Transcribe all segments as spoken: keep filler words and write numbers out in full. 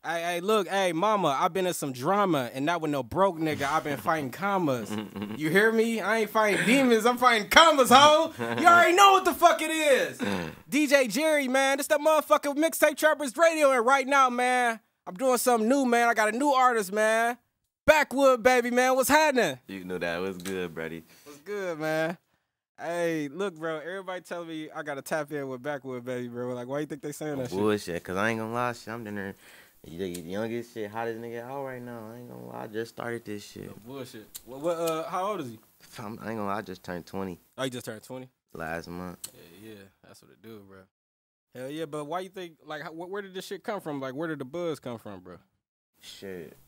Hey, hey, look, hey, mama, I've been in some drama, and not with no broke nigga. I've been fighting commas. You hear me? I ain't fighting demons. I'm fighting commas, ho. You already know what the fuck it is. D J Jerry, man. This that motherfucker Mixtape Trappers Radio, and right now, man, I'm doing something new, man. I got a new artist, man. Backwood, baby, man. What's happening? You know that. What's good, buddy? What's good, man? Hey, look, bro. Everybody telling me I gotta tap in with Backwood, baby, bro. Like, why you think they saying that shit? Bullshit, cause I ain't gonna lie, shit. I'm in there. You the youngest shit, hottest nigga out right now. I ain't gonna lie, I just started this shit. No bullshit. What? What? Uh, how old is he? I'm, I ain't gonna lie, I just turned twenty. Oh, you just turned twenty. Last month. Yeah, yeah, that's what it do, bro. Hell yeah, but why you think? Like, how, where did this shit come from? Like, where did the buzz come from, bro? Shit,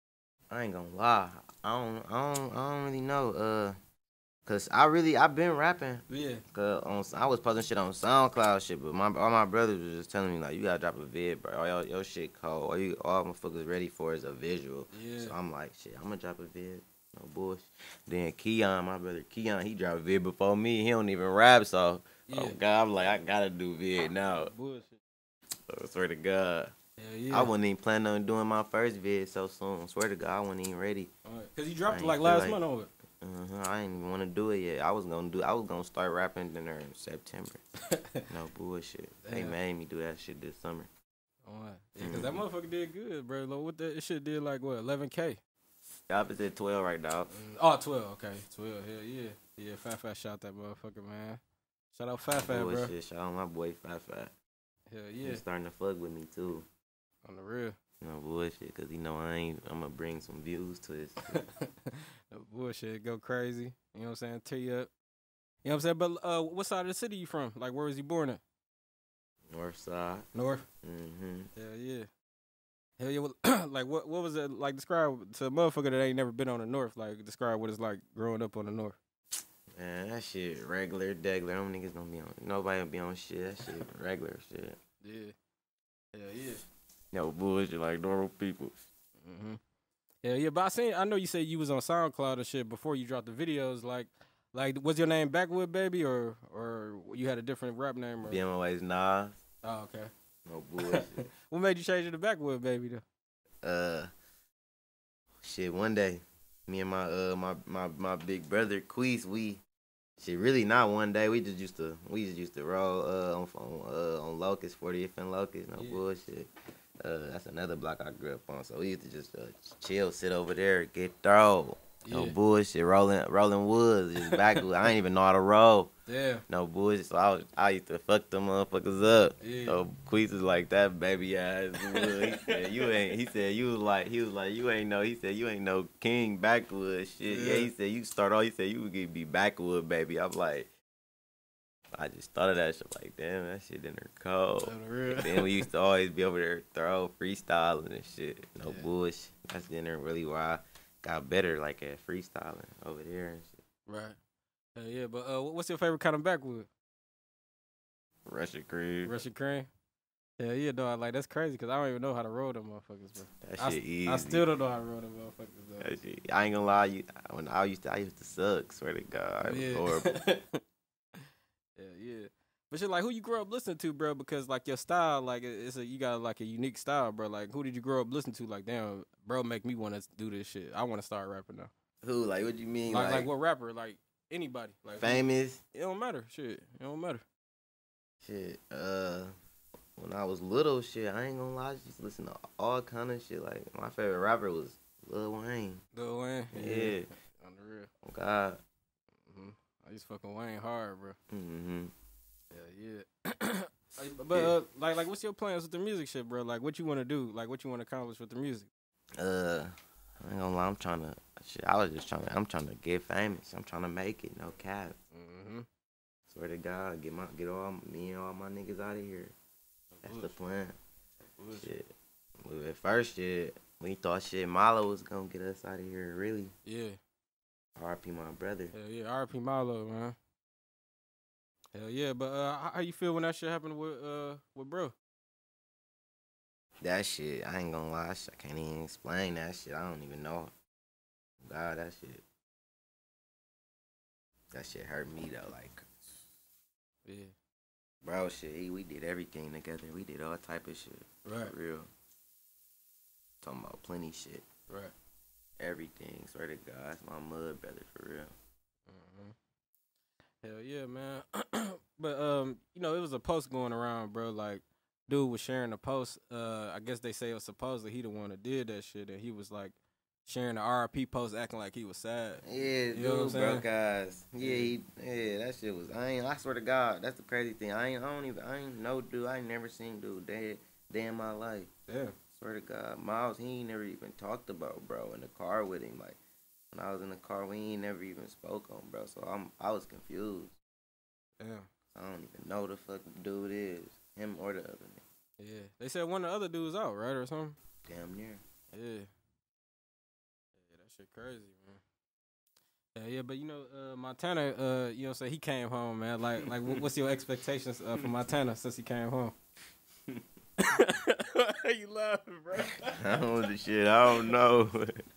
I ain't gonna lie. I don't, I don't, I don't really know. Uh. Cause I really, I been rapping. Yeah. Cause on, I was posting shit on SoundCloud shit, but my all my brothers was just telling me like, you gotta drop a vid, bro. All your, your shit cold. All you, all motherfuckers ready for is a visual. Yeah. So I'm like, shit, I'm gonna drop a vid. No bullshit. Then Keon, my brother Keon, he dropped a vid before me. He don't even rap, so Yeah. oh God, I'm like, I gotta do vid now. Bullshit. I swear to God. Hell yeah. I wasn't even planning on doing my first vid so soon. I swear to God, I wasn't even ready. All right. Cause you dropped I it like ain't last feel like- month on it. Uh-huh. I didn't even want to do it yet. I was gonna do. I was gonna start rapping dinner in September. No bullshit. They Damn. made me do that shit this summer. All right. Yeah, cause that motherfucker did good, bro. Like, what that shit did like what eleven K. The opposite twelve right now. Oh, twelve. Okay, twelve. Hell yeah. Yeah, Fat Fat shot that motherfucker, man. Shout out Fat Fat, bro. Bullshit. Shout out my boy Fat Fat. Hell yeah. He's starting to fuck with me too. On the real. No bullshit, cause you know I ain't. I'm gonna bring some views to this. No bullshit. Go crazy. You know what I'm saying? Tear you up. You know what I'm saying? But uh, what side of the city you from? Like, where was you born at? North side. North. Mm-hmm. Hell yeah. Hell yeah. Well, like, what what was it like? Describe to a motherfucker that ain't never been on the North. Like, describe what it's like growing up on the North. Man, that shit regular, degular. Them niggas don't be on. Nobody don't be on shit. That shit regular shit. Yeah. Hell yeah. No bullshit like normal people. Mm-hmm. Yeah, yeah, but I seen. I know you said you was on SoundCloud and shit before you dropped the videos. Like, like was your name Backwood Baby or or you had a different rap name? Or? B M O A's Nas. Oh, okay. No bullshit. What made you change it to Backwood Baby though? uh, shit. One day, me and my uh my my my big brother Queese, we shit really not one day. We just used to we just used to roll uh on on uh on Locust, fortieth and Locust. No Yeah. bullshit. Uh, that's another block I grew up on. So we used to just uh, chill, sit over there, get throw. No Yeah. bullshit. Rolling, rolling woods, just backwood. I ain't even know how to roll. Damn. No bullshit. So I was, I used to fuck them motherfuckers up. Yeah. So Queese was like that baby ass. Wood. He said you ain't. He said you was like. He was like you ain't no. He said you ain't no king backwood shit. Yeah. Yeah. He said you start off. He said you would be backwood baby. I'm like. I just thought of that shit like, damn, that shit in there cold. On the real. Then we used to always be over there throw freestyling and shit. No Yeah. bullshit. That's in there really where I got better like at freestyling over there and shit. Right. Hell yeah, but uh, what's your favorite kind of backwood? Russian cream. Russian cream. Hell yeah, dog. Like that's crazy because I don't even know how to roll them motherfuckers, bro. That I, shit easy. I still don't know how to roll them motherfuckers, though. That shit, I ain't gonna lie, you when I used to I used to suck, swear to God. I was Yeah. horrible. Yeah, yeah. But shit, like, who you grew up listening to, bro? Because like your style, like, it- it's a you got like a unique style, bro. Like, who did you grow up listening to? Like, damn, bro, make me want to do this shit. I want to start rapping now. Who, like what you mean? Like, Like, like, what rapper? Like anybody? Like who- famous? It don't matter. Shit, it don't matter. Shit. Uh when I was little, shit, I ain't gonna lie, I just used to listen to all kind of shit. Like my favorite rapper was Lil Wayne. Lil Wayne. Yeah. On the real. Oh God. hmm I used to fucking Wayne hard, bro. Mm-hmm. Yeah, yeah. Like, but uh, like, like, what's your plans with the music shit, bro? Like, what you want to do? Like, what you want to accomplish with the music? Uh, I ain't gonna lie. I'm trying to. Shit, I was just trying to. I'm trying to get famous. I'm trying to make it. No cap. Mm-hmm. Swear to God, get my get all me and all my niggas out of here. That's the plan. Shit. Well, at first, shit, we thought shit Milo was gonna get us out of here. Really. Yeah. R I P my brother. Hell yeah. R I P Milo, man. Hell yeah. But uh, how, how you feel when that shit happened with uh with bro? That shit, I ain't gonna lie. I sh- I can't even explain that shit. I don't even know. God, that shit. That shit hurt me though. Like, Yeah. bro, shit. He, we did everything together. We did all type of shit. Right. For real. talking about plenty shit. Right. Everything. Swear to God, that's my mud brother for real. Mm-hmm. Hell yeah, man. But um, you know, it was a post going around, bro. Like, dude was sharing a post. Uh, I guess they say it was supposedly he the one that did that shit, and he was like sharing the R I P post, acting like he was sad. Yeah, You know what I'm dude, saying? broke eyes. Yeah, he, yeah, that shit was. I ain't. I swear to God, that's the crazy thing. I ain't. I don't even. I ain't no dude. I ain't never seen dude dead day in my life. Yeah. Swear to God, Miles, he ain't never even talked about, bro, in the car with him. Like when I was in the car, we ain't never even spoke on, bro. So I'm. I was confused. Yeah. I don't even know the fuck dude is, him or the other nigga. Yeah. They said one of the other dudes out, right, or something. Damn near. Yeah. Yeah, that shit crazy, man. Yeah, yeah, but you know, uh, Montana, uh, you know, say he came home, man. Like, like, what- what's your expectations uh, for Montana since he came home? You laughing, bro? I don't know shit. I don't know.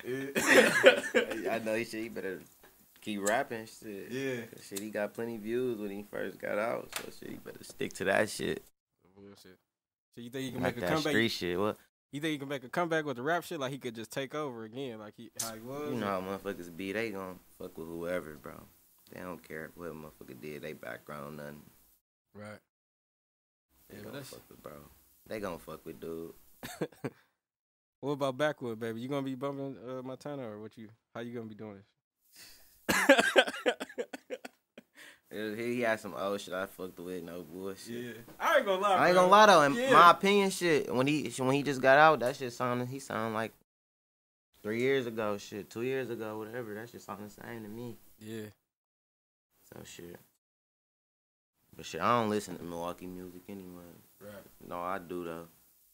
I know he shit. He better keep rapping shit. Yeah. Cause shit, he got plenty views when he first got out. So shit, he better stick to that shit. Bullshit. So you think he can Like make a that comeback? street shit. What? You think he can make a comeback with the rap shit? Like he could just take over again, like he how he was? You know how motherfuckers be. They gon' fuck with whoever, bro. They don't care what a motherfucker did. They background nothing. Right. They Yeah, but gon' that's- fuck with bro. They gon' fuck with dude. What about Backwood, baby? You gonna be bumping uh, Montana or what? You how you gonna be doing this? It- He had some old shit I fucked with. No bullshit. Yeah, I ain't gonna lie. I ain't bro. gonna lie though. In Yeah. my opinion, shit. When he when he just got out, that shit sounded. He sounded like three years ago. Shit, two years ago, whatever. That shit sounded the same to me. Yeah. So shit. But shit, I don't listen to Milwaukee music anyway. Right. No, I do though.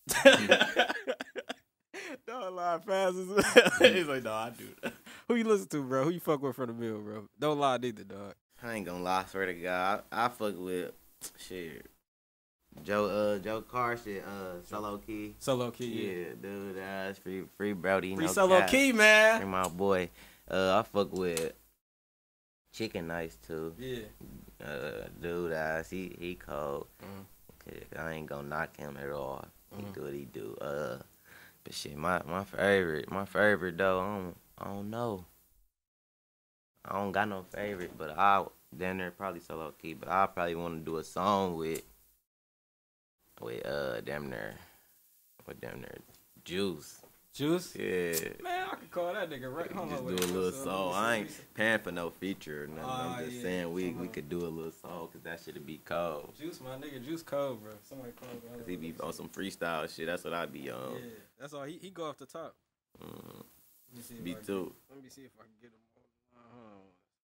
Don't lie, fast as well. He's like, no, I do that. Who you listen to, bro? Who you fuck with from the mill, bro? Don't lie neither, dog. I ain't gonna lie, swear to God, I, I fuck with shit. Joe, uh, Joe Carr, shit, uh, Solo Key. Solo Key, yeah. Yeah, dude, that's free, free Brody. Free no Solo cap. Key, Free man. my boy. Uh, I fuck with Chicken Nice too. Yeah. Uh, dude, ass, he he cold. Mhm. Okay, I ain't gonna knock him at all. He Mhm. do what he do. Uh, but shit, my my favorite, my favorite though, I don't, I don't know. I don't got no favorite, but I damn near probably Solo Key, but I probably want to do a song with with uh damn near with damn near Juice. Juice? Yeah. Man, I could call that nigga right. Hold Just on, do wait, a little what's up? song. Let me see, I let ain't me see. paying for no feature or nothing. Ah, I'm just yeah. saying we Hold we on. could do a little song because that shit'd be cold. Juice, my nigga, Juice cold, bro. Somebody call me. Hold Cause he on, be let me on see. some freestyle shit. That's what I be on. Yeah, that's all. He he go off the top. Mm, Let me see if me I can- too. Let me see if I can get him on. Uh-huh.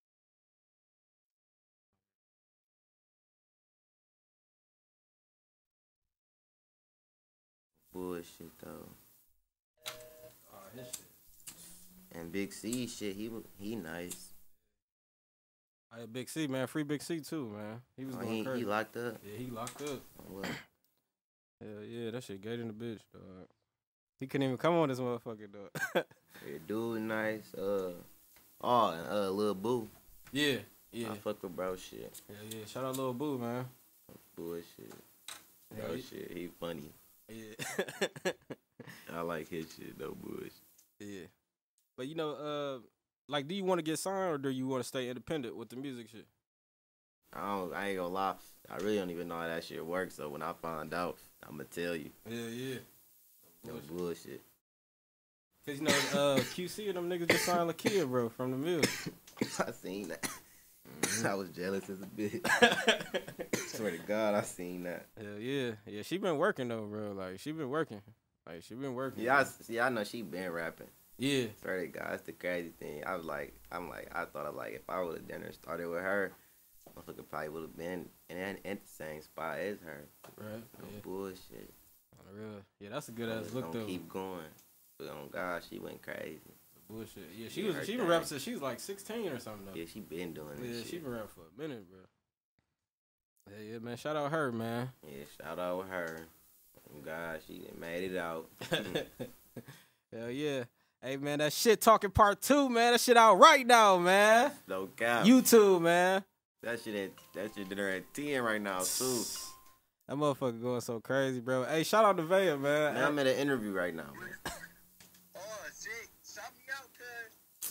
Bullshit though. Oh, his shit. And Big C shit, he wa- he nice. Hey, Big C, man. Free Big C, too, man. He was Oh, going he crazy. he locked up. Yeah, he locked up. Oh, well. Hell yeah, that shit gate in the bitch, dog. He couldn't even come on this motherfucker, dog. Yeah, dude nice. Uh, oh, and uh, Lil Boo. yeah, yeah. I fuck with bro shit. Hell yeah. Shout out Lil Boo, man. Bullshit. Yeah, Bro he- shit, he funny. Yeah. I like his shit though, bullshit. yeah. But, you know, uh, like, do you want to get signed or do you want to stay independent with the music shit? I don't. I ain't gonna lie. I really don't even know how that shit works. So when I find out, I'ma tell you. Yeah, yeah. No bullshit. Cause you know, uh, Q C and them niggas just signed Lakia, bro, from the mill. I seen that. I was jealous as a bitch. Swear to God, I seen that. Hell yeah, yeah. She been working though, bro. Like she been working. Like she been working. Yeah, I, see, I know she been rapping. yeah, Swear to God, that's the crazy thing. I was like, I'm like, I thought of like, if I would have done it, started with her, motherfucker probably would have been in, in the same spot as her. right. No Yeah, bullshit. on the real. Yeah, that's a good I ass just look gonna though. keep going. But on God, she went crazy. Bullshit. Yeah, she Yeah, was. her She been thing. rapping since she was like sixteen or something though. Yeah, she been doing Yeah, this she shit. been rapping for a minute, bro. Yeah, yeah, man. Shout out her, man. Yeah, shout out her. On God, she done made it out. Hell yeah. Hey man, that shit talking part two, man. That shit out right now, man. No cap. YouTube, man. That shit at that shit dinner at ten right now too. That motherfucker going so crazy, bro. Hey, shout out to Vaya, man. Man, I'm at an interview right now, man.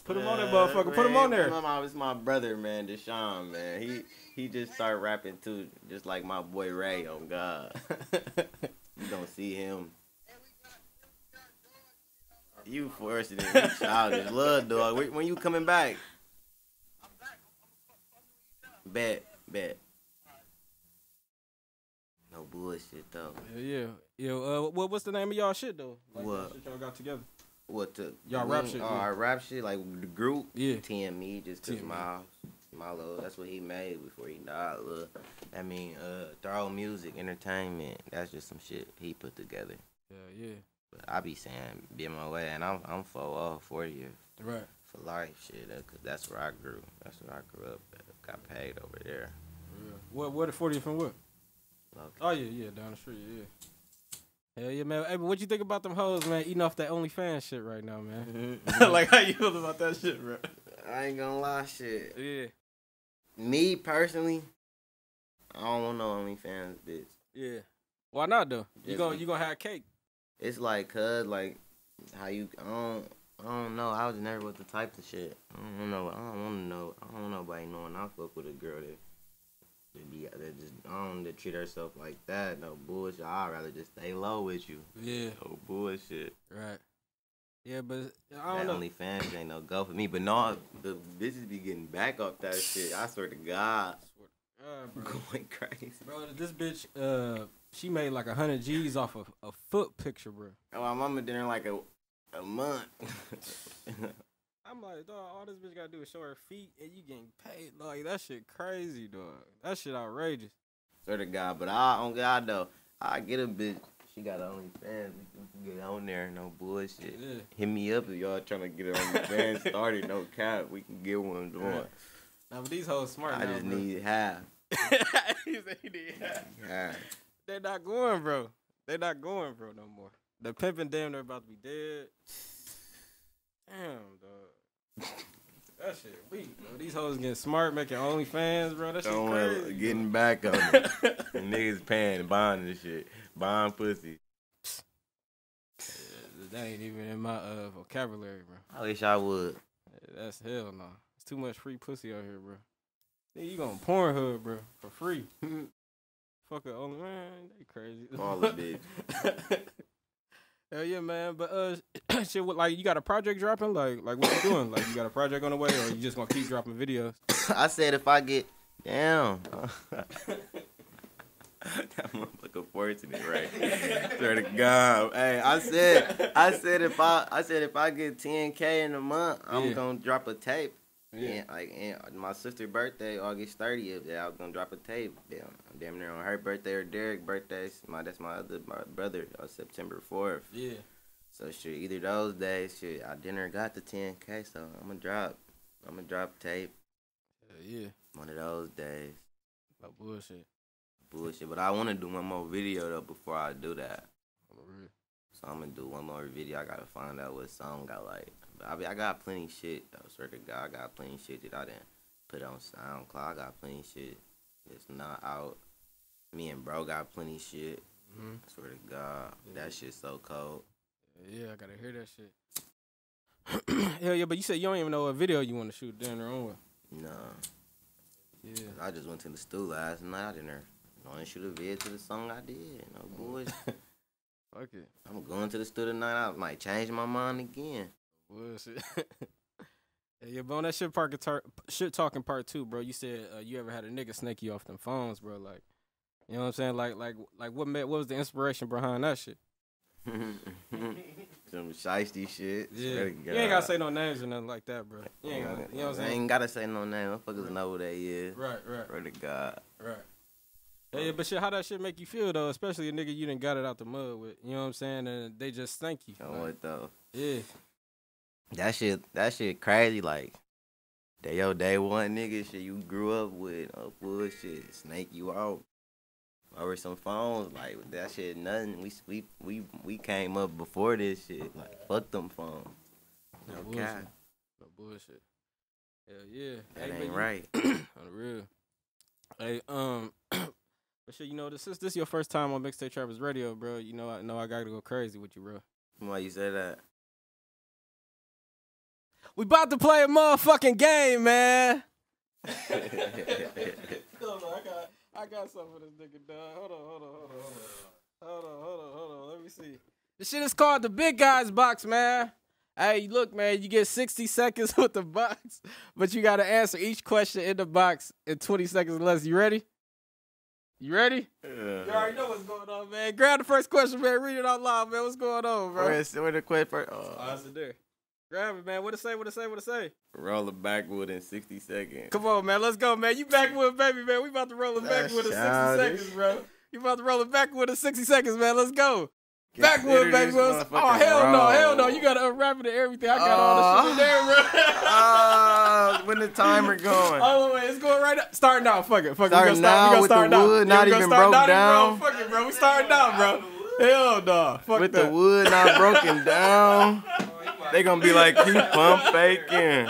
Put him on that motherfucker. Man, Put him on there. My mom, it's my brother, man, Deshaun, man. He he just started rapping too, just like my boy Ray. On God, you don't see him. You forcing it, you childish, love dog. When when you coming back? Bet, bet. No bullshit though. Yeah, yeah. Yo, uh, what what's the name of y'all shit though? Like, What? Shit y'all got together. What the Y'all we- rap shit, Oh, yeah. our rap shit, like the group. Yeah. T M E, just cause T M E. Miles, Milo, that's what he made before he died. Look, I mean, uh, throw music, entertainment. That's just some shit he put together. Yeah, yeah. But I be saying, be my way, and I'm I'm for all forty years Right. for life, shit. uh, Cause that's where I grew. That's where I grew up. At. Got paid over there. Yeah. What what the fortieth and what? Okay. Oh yeah, yeah, down the street, yeah. Hell yeah, man. Hey, but what you think about them hoes, man? Eating off that OnlyFans shit right now, man. Like, how you feel about that shit, bro? I ain't gonna lie, shit. Yeah, Me personally, I don't want no OnlyFans, bitch. yeah. Why not though? You Just gonna be- you gonna have cake? It's like, cuz, like, how you, I don't, I don't know. I was never with the type of shit. I don't know. I don't want to know. I don't want nobody knowing I fuck with a girl that, that be, that just, I don't, that treat herself like that. No bullshit. I'd rather just stay low with you. Yeah, No bullshit. right. Yeah, but I That don't know. OnlyFans ain't no go for me. But no, the bitches be getting back off that shit. I swear to God. Uh, bro. Going crazy. Bro, this bitch, uh, she made like a hundred G's off of a foot picture, bro. Oh, my mama did in like a, a month. I'm like, dog, all this bitch gotta do is show her feet, and you getting paid. Like, that shit crazy, dog. That shit outrageous. Swear to God, but I on God though, I get a bitch. She got OnlyFans. We can get on there, no bullshit. Yeah. Hit me up if y'all trying to get it OnlyFans started. No cap, we can get one going. Right. Now, but these hoes smart I now, just bro. need half. He said he need half. half. They not going, bro. They not going, bro, no more. The pimping damn near about to be dead. Damn, dog. That shit weak, bro. These hoes getting smart, making OnlyFans, bro. That shit Don't crazy. wanna getting back on it. And niggas paying, buying this shit, buying pussy. Yeah, that ain't even in my uh, vocabulary, bro. I wish I would. Yeah, that's hell no. It's too much free pussy out here, bro. Nigga, you gonna Pornhub, bro, for free. Fuck it, only man, they crazy. All the bitch. Hell yeah, man. But uh, shit, what, like you got a project dropping? Like, like what you doing? Like you got a project on the way, or you just gonna keep dropping videos? I said if I get down. That motherfucker forcing it, right? Swear to God. Hey, I said, I said if I, I said if I get ten K in a month, I'm Yeah. gonna drop a tape. Yeah. And like, and my sister's birthday, August thirtieth, yeah, I was gonna drop a tape. Damn, damn near on her birthday or Derek's birthday. My that's my other my brother, uh, September fourth. Yeah. So shit, either those days, shit, I dinner got the ten K, so I'm gonna drop, I'm gonna drop tape Hell yeah. one of those days. No bullshit. Bullshit, but I want to do one more video though before I do that. For real. So I'm gonna do one more video. I gotta find out what song I like. But I, be, I got plenty shit though. Swear to God, I got plenty shit that I didn't put on SoundCloud. I got plenty shit that's not out. Me and bro got plenty shit. Mm-hmm. Swear to God, Yeah. that shit's so cold. Yeah, I gotta hear that shit. Hell yeah, but you said you don't even know what video you want to shoot down there on with. Nah, Yeah. I just went to the stool last night. I didn't want to shoot a video to the song I did. No bullshit. Fuck it. I'm going to the studio tonight. I might change my mind again. Bullshit. Yeah, but on that shit, park tar- shit talking part two, bro. You said uh, you ever had a nigga snake you off them phones, bro? Like, you know what I'm saying? Like, like, like, what made, what was the inspiration behind that shit? Some shiesty shit. Yeah, Swear to you ain't God. gotta say no names or nothing like that, bro. You ain't gotta, you know what I'm I saying? ain't gotta say no name. Motherfuckers know who they is. Right, right, Swear to God. right. Yeah, yeah, but shit, how that shit make you feel though? Especially a nigga you done got it out the mud with. You know what I'm saying? And they just thank you. You know Like, what though? yeah, That shit, that shit crazy. Like, they yo day one nigga shit you grew up with. Oh bullshit, snake you out over some phones. Like that shit, nothing. We we we we came up before this shit. Like fuck them phones. no No bullshit. cap. No bullshit. Hell yeah. That Hey, but ain't you- right. On the real. Hey, um, but shit, you know, this is this your first time on Mixtape Trappers Radio, bro. You know, I know I gotta go crazy with you, bro. Why you say that? We about to play a motherfucking game, man. Hold on, I got, I got something for this nigga, dog. Hold on, hold on, hold on, hold on. Hold on, hold on, hold on. Let me see. This shit is called the Big Guys Box, man. Hey, look, man, you get sixty seconds with the box, but you got to answer each question in the box in twenty seconds or less. You ready? You ready? Yeah. You already know what's going on, man. Grab the first question, man. Read it out loud, man. What's going on, bro? Where's where the question first? Oh, oh it's there. Grab it, man. What it say? What it say? What it say? Roll it backwood in sixty seconds. Come on, man. Let's go, man. You backwood, baby, man. We about to roll it backwood in sixty seconds, bro. You about to roll it backwood in sixty seconds, man. Let's go. Backwood, baby. Oh, hell no. Hell no. You got to unwrap it and everything. I got uh, all the shit in there, bro. uh, when the timer going? Oh, wait. It's going right up. Starting out. Fuck it. Fuck it. Starting we now start, we with start the now. wood not even start, broke not down. Even, bro. Fuck it, bro. We starting out, bro. Hell no. Fuck with that. the wood not broken down. They gonna be like, keep pump faking.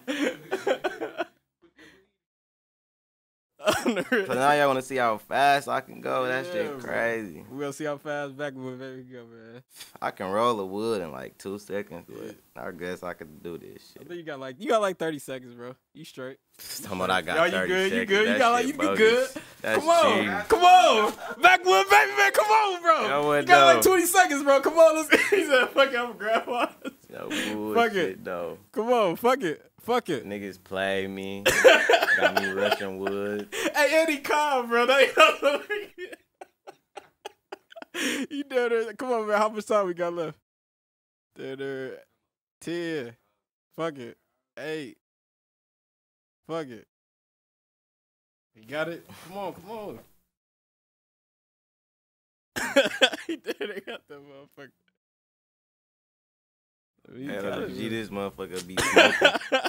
So now y'all wanna see how fast I can go? That yeah, shit crazy. We gonna see how fast backwood baby go, man. I can roll the wood in like two seconds, but I guess I could do this shit. I think you got like you got like thirty seconds, bro. You straight. Talking about I got Yo, you thirty good, seconds. you good, that you got like shit you be bogus. good. That's come on, cheap. come on, backwood baby, man, come on, bro. Yo, what you got though? like twenty seconds, bro. Come on, let's. He said, "Fuck it, I'm a grandma." Yo, bullshit, fuck it, though. Come on, fuck it, fuck it. Niggas play me, got me rushing wood. Hey, Eddie, calm, bro. That ain't you doing there? Come on, man. How much time we got left? There, there. Ten. Fuck it. Eight. Fuck it. You got it? Come on, come on. He did it. Got that motherfucker. Hey, look, G, this motherfucker be smoking.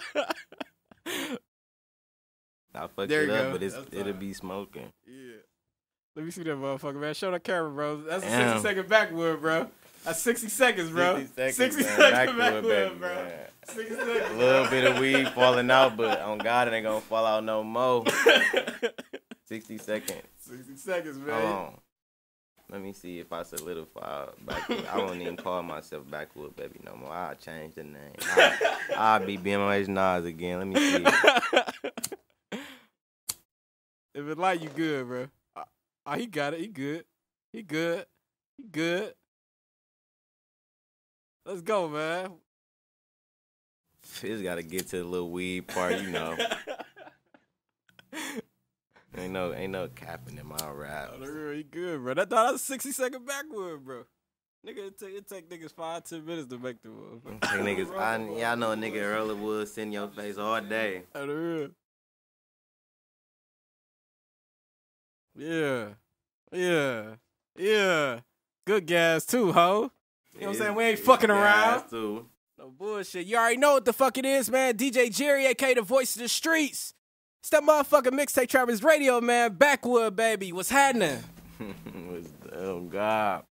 I fucked there it up, go. but it's, That's it'll fine. be smoking. Yeah. Let me see that motherfucker, man. Show the camera, bro. That's a Damn. sixty second backwood, bro. That's sixty seconds, bro. sixty seconds, sixty man. second Backwood, backwood, baby, bro. man. sixty seconds. A little bit of weed falling out, but on God, it ain't gonna fall out no more. sixty seconds. sixty seconds, man. Hold on. Let me see if I solidify backwood. I won't even call myself backwood baby no more. I'll change the name. I'll, I'll be B M H Nas again. Let me see. If it like you good, bro. Oh, he got it. He good. He good. He good. Let's go, man. Just gotta get to the little weed part, you know. Ain't no, ain't no capping in my rap. Oh, he good, bro. That, that was a sixty second backwood, bro. Nigga, it take, it take niggas five, ten minutes to make the one. Take niggas, I, yeah, I know a nigga early would send your face all day. Oh, the real. Yeah. Yeah. Yeah. Good gas, too, ho. You know what I'm saying? We ain't fucking around. Too. No bullshit. You already know what the fuck it is, man. D J Jerry, a k a the voice of the streets. It's that motherfucking Mixtape Trappers Radio, man. Backwood, baby. What's happening? Oh, God.